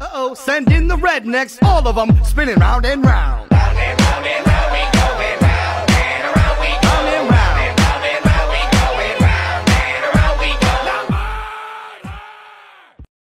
Uh-oh, send in the rednecks, all of them spinning round and round.